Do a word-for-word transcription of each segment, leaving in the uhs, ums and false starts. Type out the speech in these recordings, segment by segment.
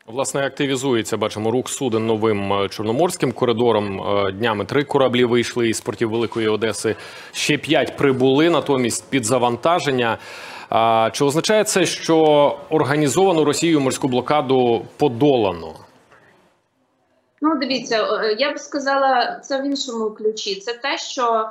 Власне, активізується, бачимо, рух суден новим Чорноморським коридором. Днями три кораблі вийшли із портів Великої Одеси, ще п'ять прибули, натомість під завантаження. Чи означає це, що організовану Росією морську блокаду подолано? Ну, дивіться, я б сказала це в іншому ключі. Це те, що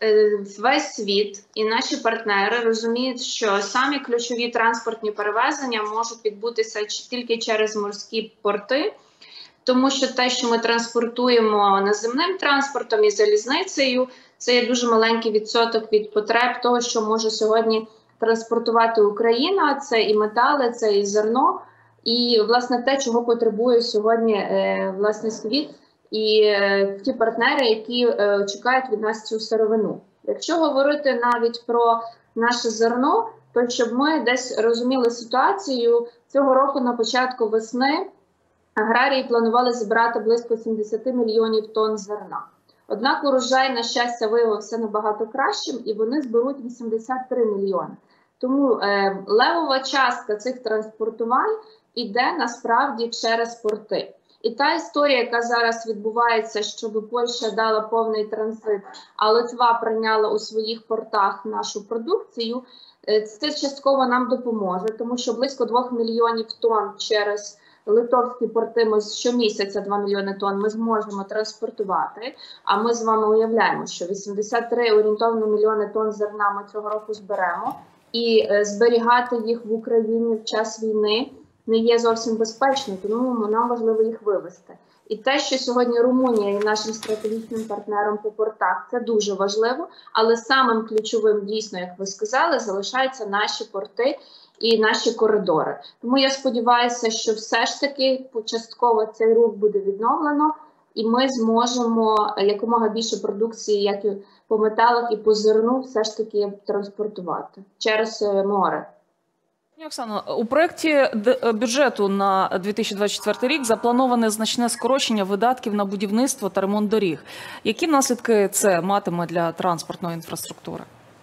весь світ і наші партнери розуміють, що самі ключові транспортні перевезення можуть відбутися тільки через морські порти, тому що те, що ми транспортуємо наземним транспортом і залізницею, це є дуже маленький відсоток від потреб того, що може сьогодні транспортувати Україна. Це і метали, це і зерно, і, власне, те, чого потребує сьогодні, власне, світ і е, ті партнери, які е, чекають від нас цю сировину. Якщо говорити навіть про наше зерно, то щоб ми десь розуміли ситуацію, цього року на початку весни аграрії планували зібрати близько сімдесят мільйонів тонн зерна. Однак урожай, на щастя, виявився набагато кращим, і вони зберуть вісімдесят три мільйони. Тому е, левова частка цих транспортувань іде насправді через порти. І та історія, яка зараз відбувається, щоб Польща дала повний транзит, а Литва прийняла у своїх портах нашу продукцію, це частково нам допоможе, тому що близько двох мільйонів тонн через литовські порти ми щомісяця два мільйони тонн ми зможемо транспортувати, а ми з вами уявляємо, що вісімдесят три орієнтовно мільйони тонн зерна ми цього року зберемо, і зберігати їх в Україні в час війни не є зовсім безпечно, тому нам важливо їх вивезти. І те, що сьогодні Румунія є нашим стратегічним партнером по портах, це дуже важливо, але самим ключовим, дійсно, як ви сказали, залишаються наші порти і наші коридори. Тому я сподіваюся, що все ж таки частково цей рух буде відновлено, і ми зможемо якомога більше продукції, як і по металах, і по зерну, все ж таки транспортувати через море. Оксано, у проєкті бюджету на дві тисячі двадцять четвертий рік заплановане значне скорочення видатків на будівництво та ремонт доріг. Які наслідки це матиме для транспортної інфраструктури?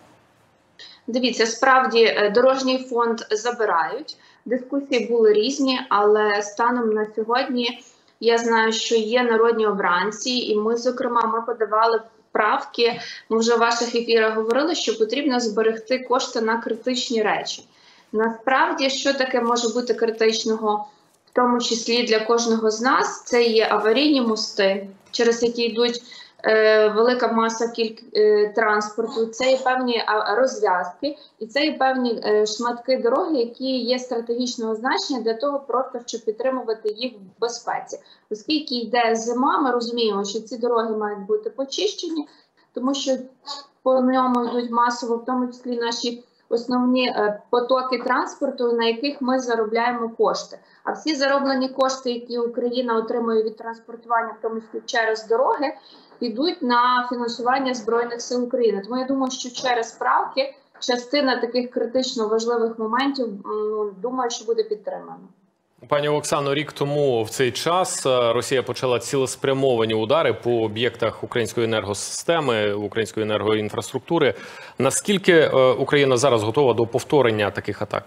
Дивіться, справді дорожній фонд забирають. Дискусії були різні, але станом на сьогодні я знаю, що є народні обранці, і ми, зокрема, ми подавали правки, ми вже в ваших ефірах говорили, що потрібно зберегти кошти на критичні речі. Насправді, що таке може бути критичного, в тому числі для кожного з нас, це є аварійні мости, через які йдуть е, велика маса кільк, е, транспорту, це є певні розв'язки, і це є певні е, шматки дороги, які є стратегічного значення для того, просто щоб підтримувати їх в безпеці. Оскільки йде зима, ми розуміємо, що ці дороги мають бути почищені, тому що по ньому йдуть масово, в тому числі наші основні е, потоки транспорту, на яких ми заробляємо кошти. А всі зароблені кошти, які Україна отримує від транспортування, в тому числі через дороги, йдуть на фінансування Збройних сил України. Тому я думаю, що через правки частина таких критично важливих моментів, ну, думаю, що буде підтримана. Пані Оксано, рік тому в цей час Росія почала цілеспрямовані удари по об'єктах української енергосистеми, української енергоінфраструктури. Наскільки Україна зараз готова до повторення таких атак?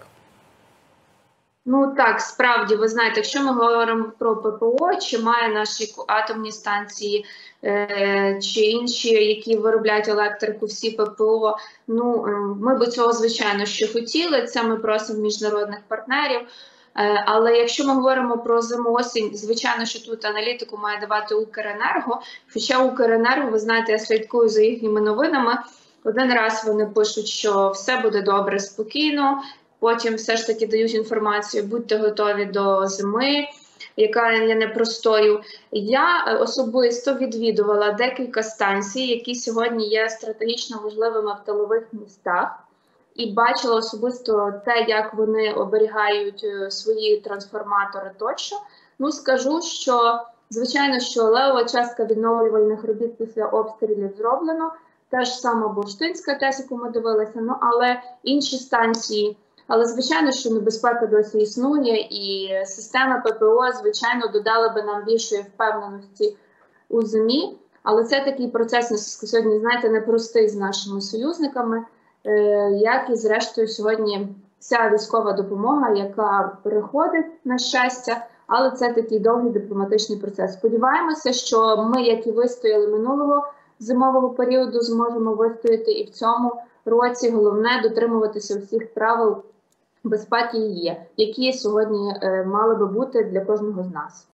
Ну так, справді, ви знаєте, якщо ми говоримо про ППО, чи має наші атомні станції, е, чи інші, які виробляють електрику, всі ППО, ну ми би цього, звичайно, що хотіли, це ми просимо міжнародних партнерів. Але якщо ми говоримо про зиму-осінь, звичайно, що тут аналітику має давати Укренерго. Хоча Укренерго, ви знаєте, я слідкую за їхніми новинами. Один раз вони пишуть, що все буде добре, спокійно. Потім все ж таки дають інформацію, будьте готові до зими, яка є непростою. Я особисто відвідувала декілька станцій, які сьогодні є стратегічно важливими в тилових містах. І бачила особисто те, як вони оберігають свої трансформатори тощо. Ну, скажу, що, звичайно, що левова частка відновлювальних робіт після обстрілів зроблено. Те ж саме Бурштинська ТЕС, яку ми дивилися, ну, але інші станції. Але, звичайно, що небезпека досі існує, і система ППО, звичайно, додала би нам більшої впевненості у зимі. Але це такий процес, сьогодні, знаєте, непростий з нашими союзниками. Як і, зрештою, сьогодні вся військова допомога, яка приходить, на щастя, але це такий довгий дипломатичний процес. Сподіваємося, що ми, як і вистояли минулого зимового періоду, зможемо вистояти і в цьому році. Головне – дотримуватися всіх правил безпеки, які сьогодні е, мали би бути для кожного з нас.